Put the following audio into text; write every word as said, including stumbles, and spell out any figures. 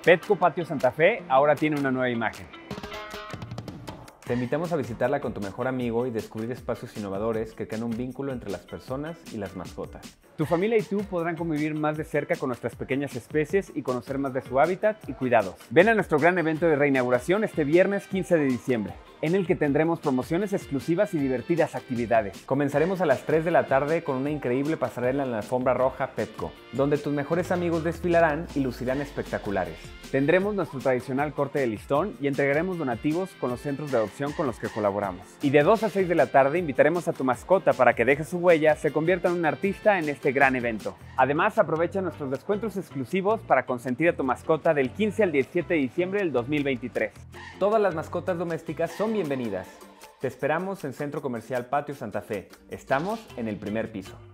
Petco Patio Santa Fe ahora tiene una nueva imagen. Te invitamos a visitarla con tu mejor amigo y descubrir espacios innovadores que crean un vínculo entre las personas y las mascotas. Tu familia y tú podrán convivir más de cerca con nuestras pequeñas especies y conocer más de su hábitat y cuidados. Ven a nuestro gran evento de reinauguración este viernes quince de diciembre, en el que tendremos promociones exclusivas y divertidas actividades. Comenzaremos a las tres de la tarde con una increíble pasarela en la alfombra roja Petco, donde tus mejores amigos desfilarán y lucirán espectaculares. Tendremos nuestro tradicional corte de listón y entregaremos donativos con los centros de adopción con los que colaboramos. Y de dos a seis de la tarde invitaremos a tu mascota para que deje su huella, se convierta en un artista en este gran evento. Además, aprovecha nuestros descuentos exclusivos para consentir a tu mascota del quince al diecisiete de diciembre del dos mil veintitrés. Todas las mascotas domésticas son bienvenidas. Te esperamos en Centro Comercial Patio Santa Fe. Estamos en el primer piso.